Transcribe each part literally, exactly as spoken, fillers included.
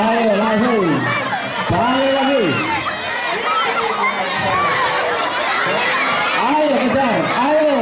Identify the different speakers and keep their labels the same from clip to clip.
Speaker 1: Ayo lagi, balik lagi. Ayo kejar, ayo.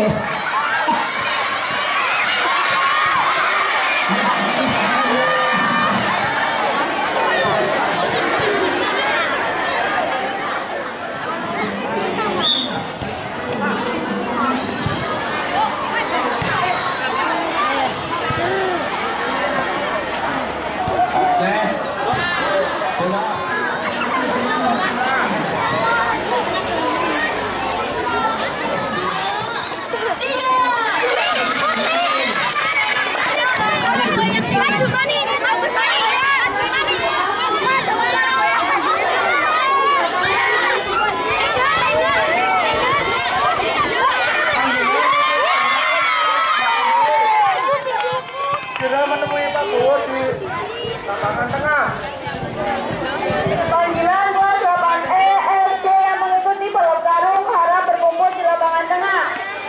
Speaker 2: Panggilan dua delapan E F C yang mengikuti balap karung harap berkumpul di lapangan tengah.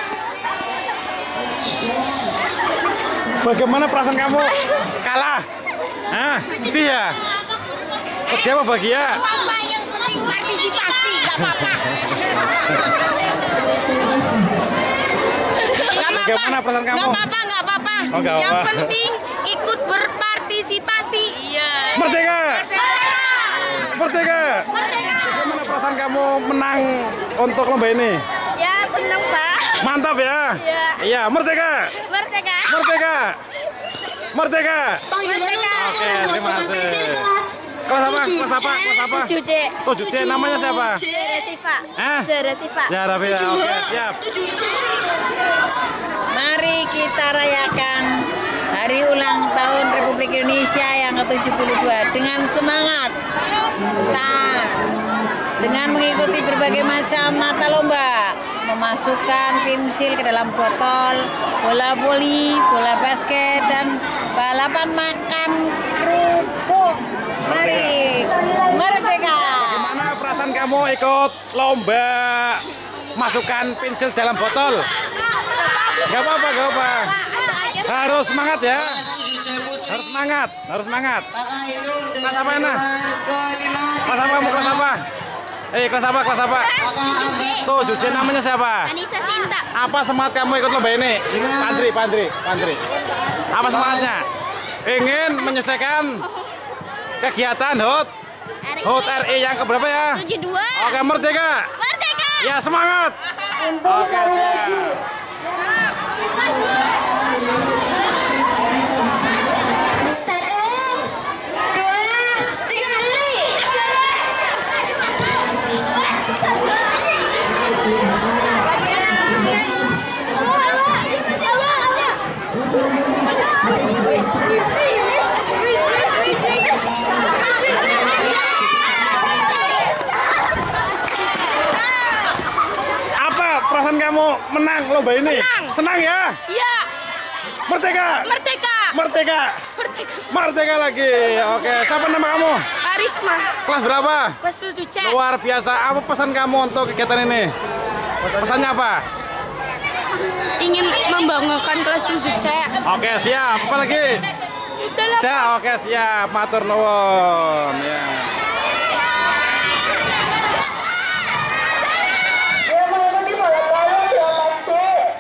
Speaker 3: Bagaimana perasaan kamu? Kalah? Hah? Sedih ya? Sedih apa bahagia?
Speaker 4: Apa yang penting partisipasi, nggak apa-apa.
Speaker 3: Bagaimana perasaan kamu?
Speaker 4: Nggak apa-apa, nggak apa-apa.
Speaker 3: Oh, nggak
Speaker 4: Yang
Speaker 3: apa-apa.
Speaker 4: penting ikut berpartisipasi. Iya.
Speaker 3: Merdeka!
Speaker 4: Merdeka!
Speaker 3: Merdeka!
Speaker 4: Merdeka!
Speaker 3: Bagaimana perasaan kamu menang untuk lomba ini?
Speaker 4: Ya seneng Pak.
Speaker 3: Mantap ya?
Speaker 4: Iya.
Speaker 3: Iya, merdeka!
Speaker 4: Merdeka!
Speaker 3: Merdeka! Merdeka!
Speaker 4: Merdeka!
Speaker 3: Oke, terima kasih. Kelas apa? Kelas apa? Kelas apa?
Speaker 4: tujuh D.
Speaker 3: tujuh D, namanya siapa?
Speaker 4: Zara Siva.
Speaker 3: Hah?
Speaker 4: Zara Siva.
Speaker 3: Ya, Raffi. Oke, siap.
Speaker 4: Mari kita rayakan Hari Ulang Tahun Republik Indonesia yang ke tujuh puluh dua dengan semangat. Nah, dengan mengikuti berbagai macam mata lomba, memasukkan pensil ke dalam botol, bola voli, bola basket, dan balapan makan kerupuk. Mari, merdeka!
Speaker 3: Bagaimana perasaan kamu ikut lomba masukkan pensil dalam botol? Gak apa-apa, gak apa. Harus semangat ya. Harus semangat, harus semangat. Kelas apa Ana? Kelas apa kamu? Kelas apa? Eh, kelas apa? Kelas apa? tujuh D, namanya siapa?
Speaker 5: Anissa Sinta.
Speaker 3: Apa semangat kamu ikut lomba ini? Pandri, Pandri, Pandri. Apa semangatnya? Ingin menyelesaikan kegiatan H U T H U T R I yang keberapa ya?
Speaker 5: tujuh puluh dua.
Speaker 3: Oke, merdeka.
Speaker 5: Merdeka.
Speaker 3: Ya, semangat. Oke, siap. Perasaan kamu menang lomba ini?
Speaker 4: Senang.
Speaker 3: Senang ya?
Speaker 4: Iya.
Speaker 3: Merdeka.
Speaker 4: Merdeka.
Speaker 3: Merdeka.
Speaker 4: Merdeka.
Speaker 3: Merdeka lagi. Oke, siapa nama kamu?
Speaker 4: Karisma.
Speaker 3: Kelas berapa?
Speaker 4: Kelas tujuh C.
Speaker 3: Luar biasa. Apa pesan kamu untuk kegiatan ini? Pesannya apa?
Speaker 4: Ingin membanggakan kelas tujuh C.
Speaker 3: Oke, siap. Apa lagi?
Speaker 4: Sudah lah.
Speaker 3: Ya, oke, siap. Matur nuwun. Ya.
Speaker 2: Yang mengikuti balap karung delapan C.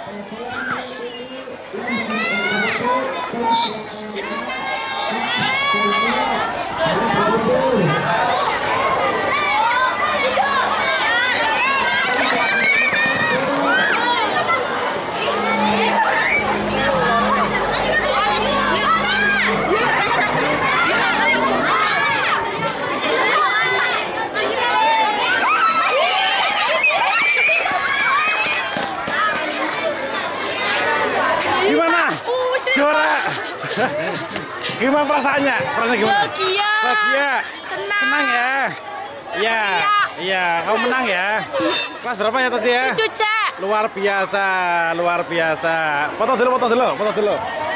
Speaker 3: Gimana? Juara. Gimana perasaannya? Perasaannya gimana?
Speaker 4: Bahagia.
Speaker 3: Bahagia.
Speaker 4: Senang.
Speaker 3: Senang ya? Iya. Iya, kamu menang ya. Kelas berapa ya tadi ya?
Speaker 4: tujuh C.
Speaker 3: Luar biasa, luar biasa. Foto dulu, foto dulu, foto dulu.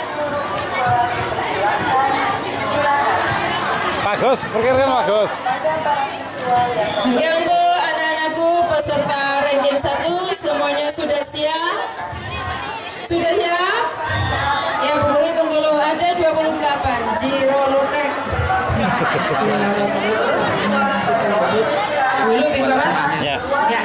Speaker 3: Bagus, perkirakan bagus.
Speaker 6: Ya untuk anak-anakku peserta ranking satu semuanya sudah siap? Sudah siap? Yang guru hitung dulu, ada dua puluh delapan Jiro Lunek. Dulu Bing Bapak.
Speaker 3: Ya.
Speaker 6: Ya.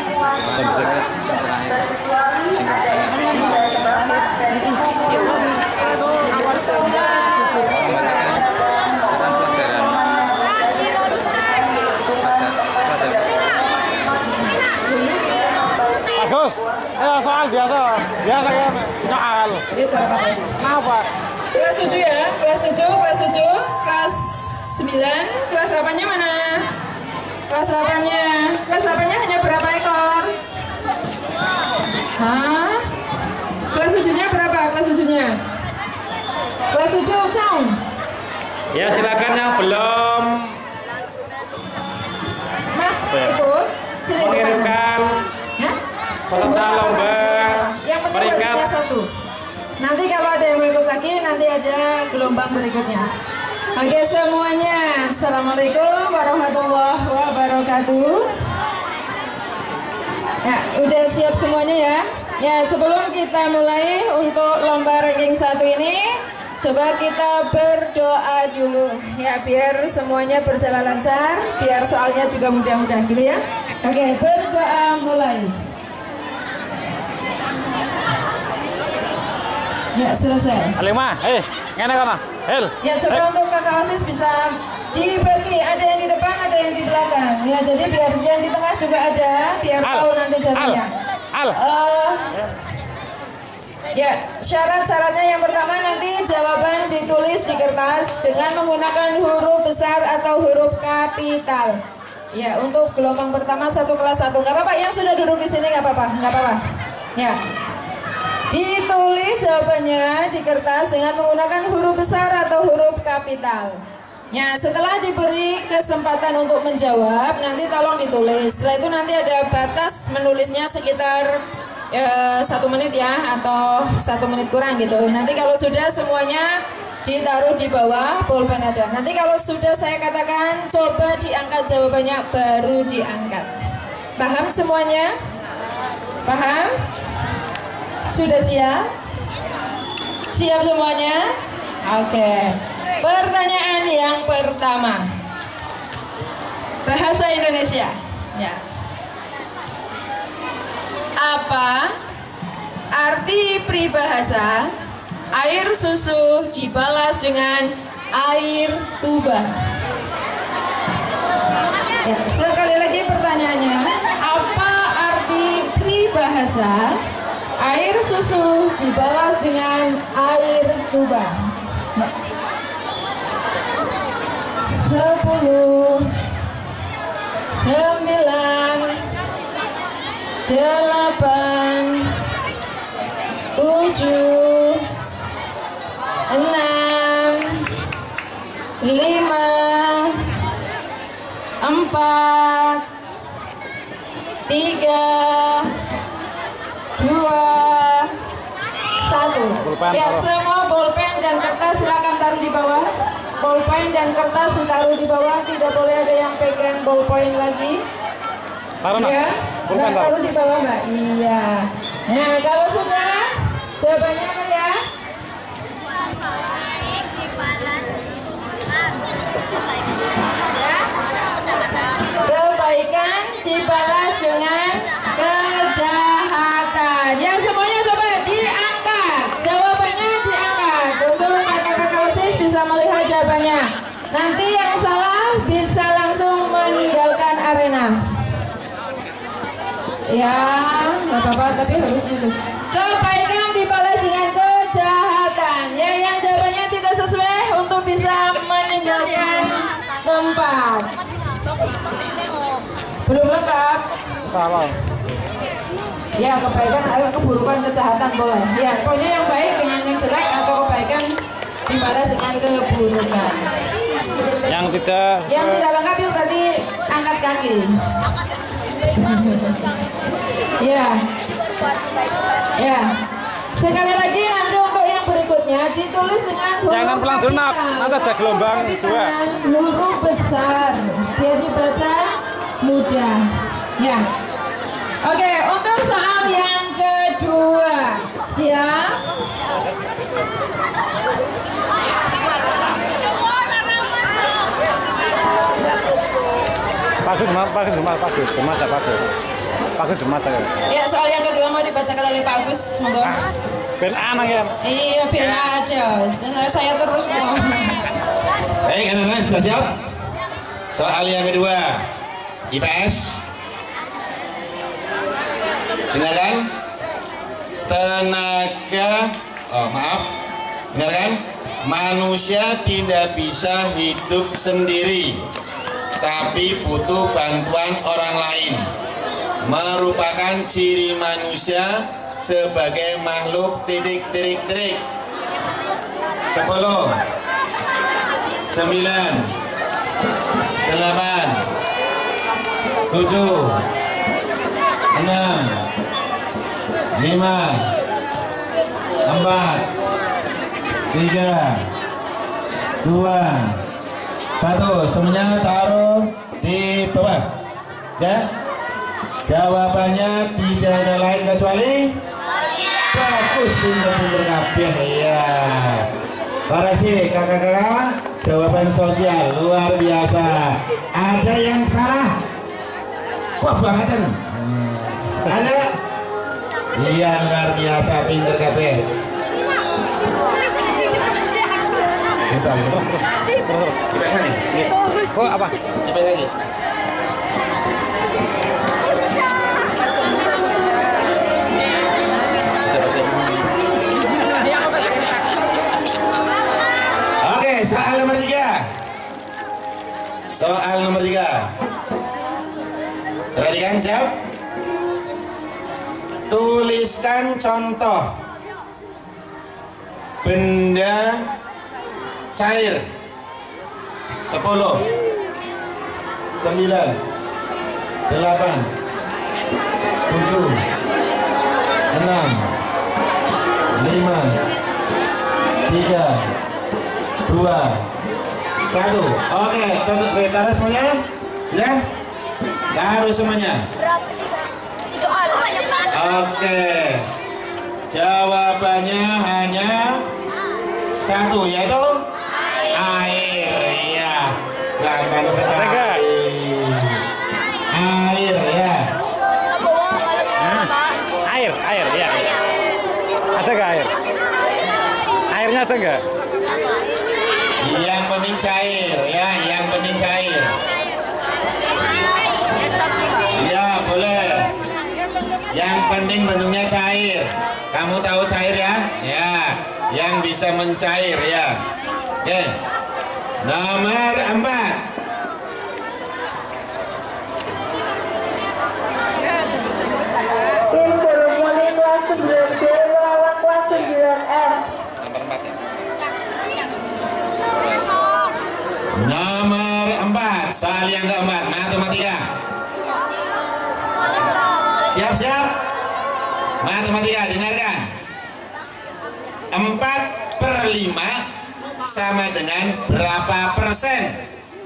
Speaker 3: Bagus. Ya soal biasa. Biasa kan soal. Apa?
Speaker 6: Kelas tujuh ya, kelas tujuh, kelas tujuh, kelas sembilan, kelas delapan-nya mana? Kelas delapan-nya, kelas delapan-nya hanya berapa ekor? Hah? Kelas tujuh-nya berapa? Kelas tujuh-nya? Kelas tujuh, Cong.
Speaker 3: Ya silakan yang belum
Speaker 6: Mas, ikut. Sini depan.
Speaker 3: mengirimkan
Speaker 6: Hah?
Speaker 3: peserta lomba
Speaker 6: Yang penting
Speaker 3: peringkat
Speaker 6: wajibnya satu. Nanti kalau ada yang mau ikut lagi, nanti ada gelombang berikutnya. Oke semuanya, Assalamualaikum warahmatullahi wabarakatuh. Ya, udah siap semuanya ya. Ya, sebelum kita mulai untuk lomba ranking satu ini, coba kita berdoa dulu ya, biar semuanya berjalan lancar, biar soalnya juga mudah-mudah gitu ya. Oke, berdoa mulai. Ya, selesai.
Speaker 3: lima. Eh, ngene kono. Hel.
Speaker 6: Ya, coba untuk kakak OSIS bisa dibagi, ada yang di depan, ada yang di belakang. Ya, jadi biar yang di tengah juga ada, biar
Speaker 3: Al.
Speaker 6: tahu nanti jawabannya.
Speaker 3: Al. Al.
Speaker 6: Eh, ya, syarat-syaratnya yang pertama nanti jawaban ditulis di kertas dengan menggunakan huruf besar atau huruf kapital. Ya, untuk gelombang pertama satu kelas satu. Gak apa-apa, yang sudah duduk di sini gak apa-apa, gak apa-apa. Ya. Ditulis jawabannya di kertas dengan menggunakan huruf besar atau huruf kapital. Ya, setelah diberi kesempatan untuk menjawab, nanti tolong ditulis. Setelah itu nanti ada batas menulisnya sekitar eh, satu menit ya, atau satu menit kurang gitu. Nanti kalau sudah semuanya ditaruh di bawah, pulpen ada. Nanti kalau sudah saya katakan, coba diangkat jawabannya, baru diangkat. Paham semuanya? Paham? Sudah siap? Siap semuanya? Oke. Pertanyaan yang pertama. Bahasa Indonesia. Ya. Apa arti peribahasa air susu dibalas dengan air tuba? Ya, sekali lagi pertanyaannya. Apa arti peribahasa air susu dibalas dengan air tuba? Sepuluh, sembilan, delapan, tujuh, enam, lima, empat, tiga, dua, satu. Ya, semua bolpen dan kertas silakan taruh di bawah. Bolpen dan kertas taruh di bawah, tidak boleh ada yang pegang bolpen lagi.
Speaker 3: Taruh
Speaker 6: Ya,
Speaker 3: Bolpen taruh.
Speaker 6: taruh di bawah Mbak. Iya. Nah, kalau sudah, jawabannya apa ya? Kebaikan dibalas dengan kejahatan. Ya, semuanya coba diangkat. Jawabannya diangkat. Untuk kakak-kakak OSIS bisa melihat jawabannya. Nanti yang salah bisa langsung meninggalkan arena. Ya, nggak apa-apa, tapi harus gitu. Kebaikan dibalas dengan kejahatan. Ya, yang jawabannya tidak sesuai untuk bisa meninggalkan tempat. Belum lengkap.
Speaker 3: Salah.
Speaker 6: Ya, kebaikan atau keburukan, kejahatan boleh. Ya, pokoknya yang baik dengan yang jelek atau kebaikan dibalas dengan keburukan.
Speaker 3: Yang tidak
Speaker 6: Yang tidak lengkap yuk berarti angkat kaki. Ya. Ya. Sekali lagi nanti untuk yang berikutnya ditulis dengan huruf
Speaker 3: Jangan pelan dulu, Nak. Nanti ada gelombang dua.
Speaker 6: huruf besar. Biar dibaca mudah. Ya. Oke, untuk soal yang kedua. Siap?
Speaker 3: Bagus, bagus, bagus, Dermata bagus. Bagus Dermata ya.
Speaker 6: Ya, soal yang kedua mau dibacakan oleh Pak Agus, monggo.
Speaker 3: Ah, ben anak ya.
Speaker 6: Iya, ben ada. Saya terus mau.
Speaker 5: Baik, anak-anak sudah siap? Soal yang kedua, I P S. Dengarkan. Tenaga, oh maaf, dengarkan. Manusia tidak bisa hidup sendiri, tapi butuh bantuan orang lain. Merupakan ciri manusia sebagai makhluk titik titik titik. Sepuluh, sembilan, delapan, tujuh, enam, lima, empat, tiga, dua, satu. Semuanya taruh di bawah. Ya. Jawabannya tidak ada lain kecuali bagus, pinter-pinter kabeh ya. Para sih kakak-kakak, jawaban sosial luar biasa. Ada yang salah? Wah bangetan. Hmm. Ada? Iya luar biasa, pinter kabeh.
Speaker 3: Oh apa?
Speaker 5: Coba lagi. Oke, soal nomor tiga. Soal nomor tiga. Perhatikan siap. Tuliskan contoh benda cair. Sepuluh, sembilan, delapan, tujuh, enam, lima, tiga, dua, satu. Oke, tutup taruh semuanya. Ya, taruh semuanya. Oke, jawabannya hanya satu, yaitu air. Ya, gampang sekali. Air ya.
Speaker 3: Air, air ya. Ada nggak air? Airnya ada nggak?
Speaker 5: Yang penting cair ya, yang penting cair. Ya boleh. Yang penting bentuknya cair. Kamu tahu cair ya? Ya, yang bisa mencair ya. Oke. Nomor empat.
Speaker 2: Tim Gerumuni kelas sembilan B melawan kelas sembilan M.
Speaker 5: Nomor empat ya. Nomor empat, soal yang keempat, matematika. Siap-siap. Matematika, dengarkan. empat per lima sama dengan berapa persen?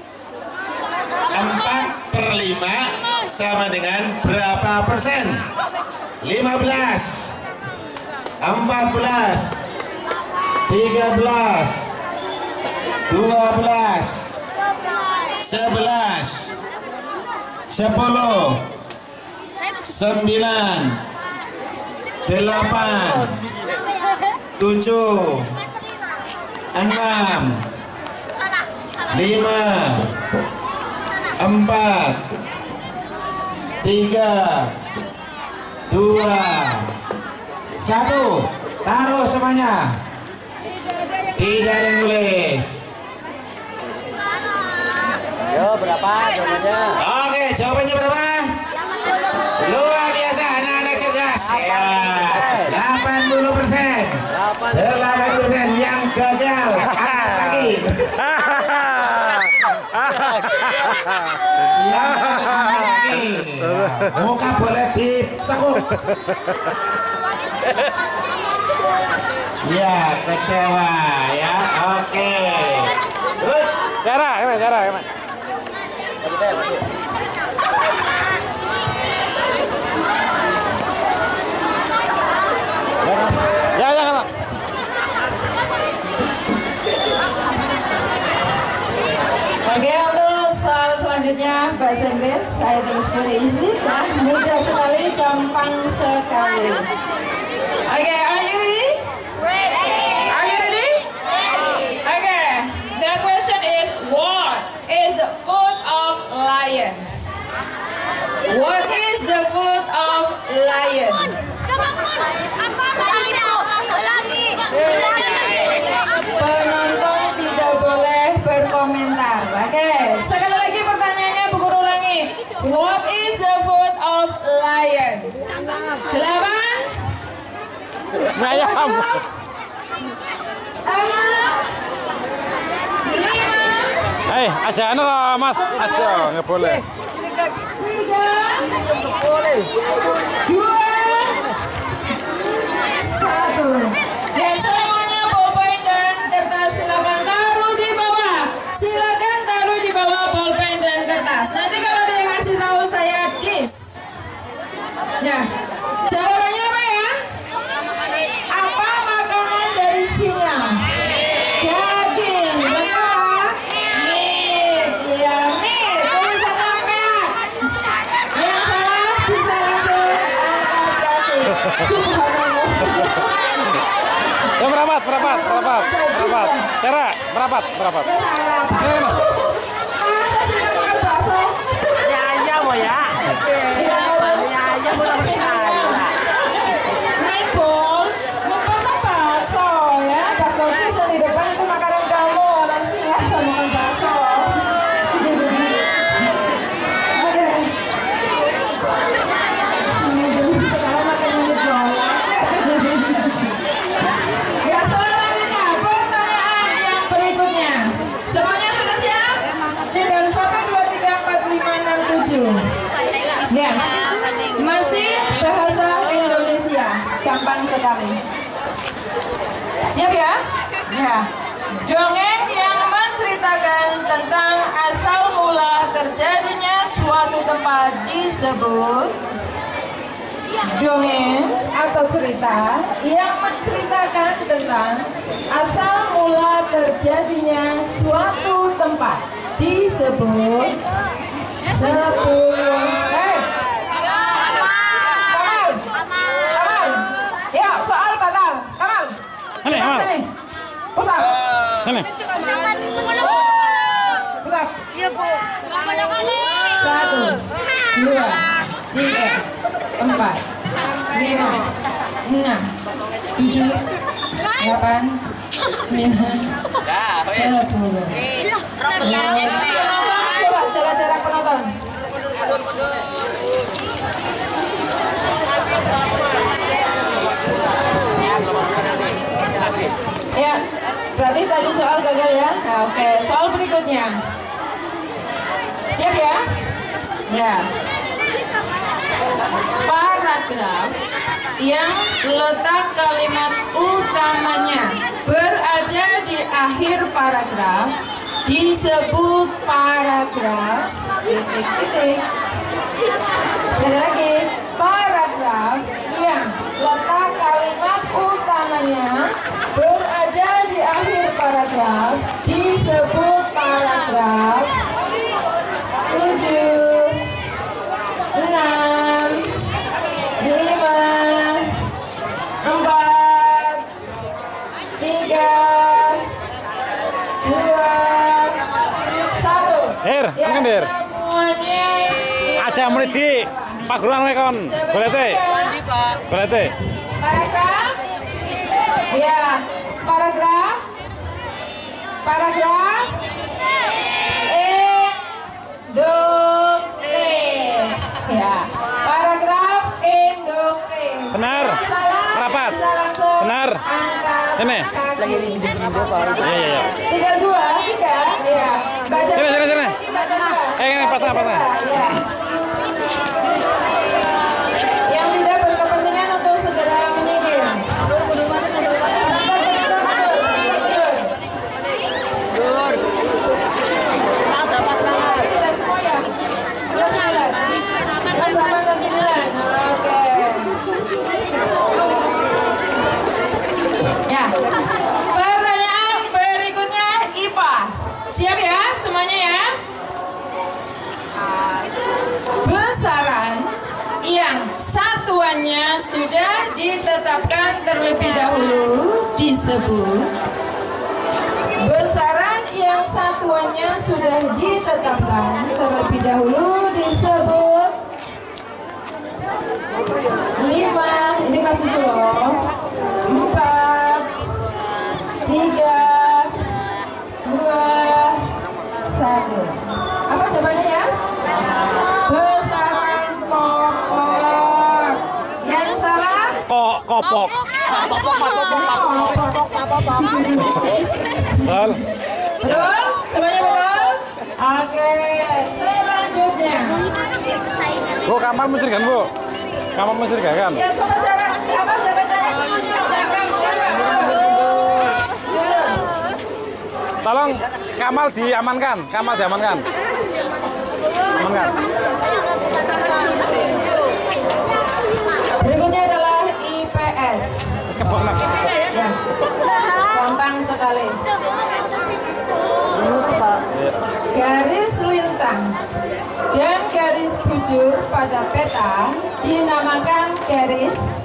Speaker 5: empat per lima sama dengan berapa persen? lima belas, empat belas, tiga belas, dua belas, sebelas, sepuluh, sembilan, delapan, tujuh, enam, lima, empat, tiga, dua, satu. Taruh semuanya. Tidak ada yang tulis.
Speaker 1: Yo, berapa jawabannya?
Speaker 5: Oke, jawabannya berapa? Luar biasa, anak-anak cerdas. Ya, delapan puluh persen. delapan puluh persen yang gagal. Angkat kaki. Yang angkat kaki. Muka boleh ditekuk. Ya, kecewa ya. Oke. Terus
Speaker 3: Cara, cara, cara, cara. Ya, ya, ya.
Speaker 6: Oke, untuk soal selanjutnya berikutnya bahasa Inggris. I think it's very easy. Mudah sekali, gampang sekali. Okay, are you ready? Are you ready? Okay, the question is, what is the food of lion? What is the food of lion? Penonton tidak boleh berkomentar. Oke, sekali lagi pertanyaannya Bu Guru ulangi. What is the food of lion? Delapan.
Speaker 3: Ayam.
Speaker 6: Enam. Lima.
Speaker 3: Eh, aja anu Mas, aja nggak boleh.
Speaker 6: Tiga. Dua. Satu. Ya, semuanya bolpen dan kertas silakan taruh di bawah. Silakan taruh di bawah bolpen dan kertas. Nanti kalau ada yang kasih tahu saya dis. Ya, jawabannya apa ya? Apa makanan dari singa? Daging, benar? Meat, ya meat. Tulisan apa? Yang salah bisa langsung angkat kaki. Subhanallah.
Speaker 3: Ya merapat, merapat, merapat, merapat. Cara, merapat, merapat.
Speaker 6: Ya salah, Pak.
Speaker 3: Ini, Mas.
Speaker 6: Masa sih makan bakso?
Speaker 1: Ya aja mau ya.
Speaker 6: Ya,
Speaker 1: Ya aja mau percaya.
Speaker 6: Netball, netball kan bakso ya. Bakso sisa di depan itu makanan kamu. Orang singa makan bakso. Oke. Sekarang makan netball. Ya, selanjutnya pertanyaan yang berikutnya. Semuanya sudah siap? Tinggal satu, dua, tiga, empat, lima, enam, tujuh. Ya, masih bahasa Indonesia, gampang sekali. Siap ya? Ya. Dongeng yang menceritakan tentang asal mula terjadinya suatu tempat disebut dongeng atau cerita yang menceritakan tentang asal mula terjadinya suatu tempat disebut sepuluh. Hei, Kamal, Kamal, ya soal batal, Kamal.
Speaker 3: Ini, Kamal.
Speaker 6: Sini, pusat,
Speaker 3: Sini.
Speaker 6: pusat.
Speaker 2: Iya Bu.
Speaker 6: Satu, dua, tiga, empat, lima, enam, tujuh, delapan, sembilan, sepuluh. Coba jaga-jarak penonton. Ya, berarti tadi soal gagal ya. Nah, oke, soal berikutnya. Siap ya? Ya. Paragraf yang letak kalimat utamanya berada di akhir paragraf disebut paragraf titik-titik. Sekali lagi, paragraf yang letak kalimat utamanya berada di akhir paragraf disebut paragraf. Tujuh, enam, lima, empat, tiga, dua, satu.
Speaker 3: Der,
Speaker 6: Ya,
Speaker 3: kan Der.
Speaker 6: semuanya
Speaker 3: Aja murid di Pak Guruan kon. Boleh teh? Boleh teh?
Speaker 6: paragraf. Ya, paragraf. Paragraf. Endokrin. Ya, paragraf endokrin.
Speaker 3: Benar.
Speaker 6: Salah,
Speaker 3: Merapat.
Speaker 6: bisa langsung
Speaker 3: Benar.
Speaker 6: angkat
Speaker 3: Sini.
Speaker 6: kaki.
Speaker 3: Iya, iya, iya.
Speaker 6: Tinggal dua, tiga. Ya. Baca.
Speaker 3: Sini, sini, sini.
Speaker 6: Baca.
Speaker 3: Eh, ini patah, patah.
Speaker 6: Ya. Yang tidak berkepentingan untuk segera menyingkir. Ya, pertanyaan berikutnya I P A. Siap ya semuanya ya? satuannya sudah ditetapkan terlebih dahulu disebut. Besaran yang satuannya sudah ditetapkan terlebih dahulu disebut lima. Ini masih loh. Empat, tiga, dua, satu. Apa jawabannya ya? Besaran pokok. Yang salah?
Speaker 3: Kok kopok. Betul.
Speaker 6: Betul? Semuanya betul? Oke, selanjutnya.
Speaker 3: Bu, kamar mencurigakan, Bu. Kamar mencurigakan.
Speaker 6: Ya, coba cara, siapa siapa cara semuanya belakang.
Speaker 3: Tolong Kamal diamankan, Kamal diamankan. Amankan.
Speaker 6: Berikutnya adalah I P S.
Speaker 3: Kebok nak.
Speaker 6: Ya, gampang sekali. Garis lintang dan garis bujur pada peta dinamakan garis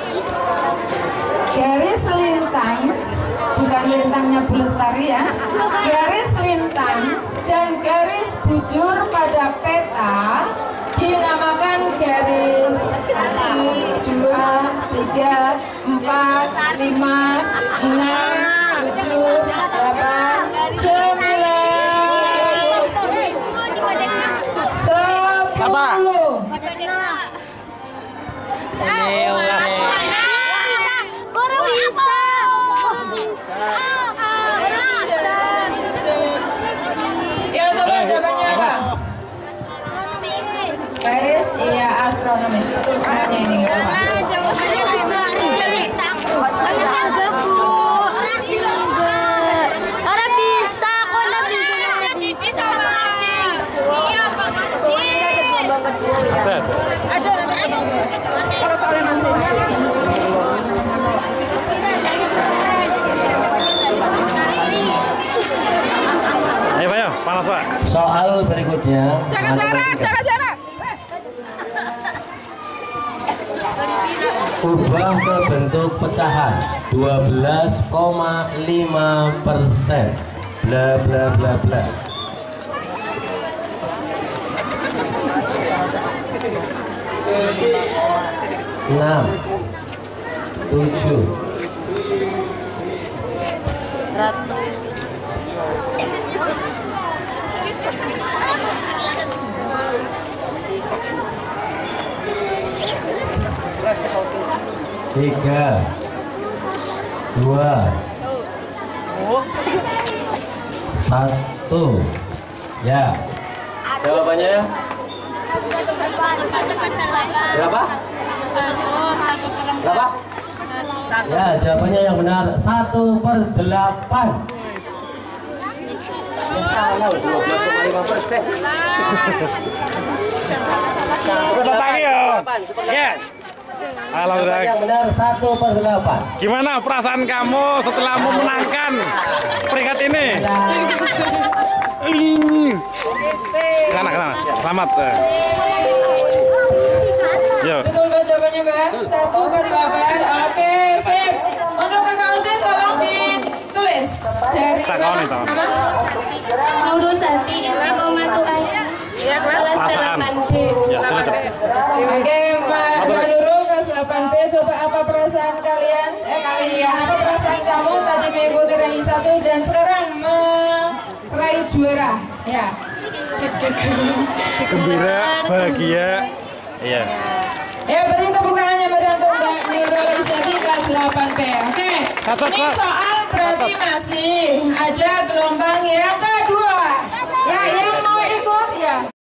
Speaker 6: garis lintang, bukan lintangnya Bu Lestari ya. Garis lintang dan garis bujur pada peta dinamakan garis satu, dua, tiga, empat, lima, enam, tujuh, delapan, sembilan, sepuluh. Ya, coba jawabannya apa? Garis, iya, astronomis. Betul semuanya ini nggak apa-apa.
Speaker 2: Orang bisa, kok nggak bisa?
Speaker 6: Kalau soalnya masih.
Speaker 3: Ayo, Pak, panas, Pak.
Speaker 5: Soal berikutnya.
Speaker 6: Jaga jarak, jaga jarak.
Speaker 5: Ubah ke bentuk pecahan dua belas koma lima persen. Bla bla bla bla. Enam, tujuh, tiga, dua, satu. Ya. Jawabannya berapa? Berapa? Ya, jawabannya yang benar satu per delapan. Salah, dua belas koma lima persen.
Speaker 3: Tepuk tangan ya. Yes. Alhamdulillah.
Speaker 5: Yang benar satu per delapan.
Speaker 3: Gimana perasaan kamu setelah memenangkan peringkat ini? Sana, sana. Selamat. Yo.
Speaker 6: Betul Mbak jawabannya Mbak? Satu per delapan. Oke, sip. Untuk kakak Usis tolong ditulis dari
Speaker 3: Tak kawan itu.
Speaker 6: nama?
Speaker 2: Nurul Santi, Istiqomatul
Speaker 6: Ya, kelas
Speaker 3: Perasaan.
Speaker 6: delapan B.
Speaker 3: Ya, terus.
Speaker 6: Oke, Mbak Mbak Nurul kelas delapan B. Coba apa perasaan kalian? Eh kalian, apa perasaan kamu tadi mengikuti ranking satu dan sekarang meraih juara? Ya.
Speaker 3: Gembira, bahagia. Iya.
Speaker 6: Ya, beri tepuk tangannya untuk Mbak Nurul Isyadi kelas delapan B. Oke.
Speaker 3: Catat,
Speaker 6: Ini
Speaker 3: Pak.
Speaker 6: soal berarti masih ada gelombang yang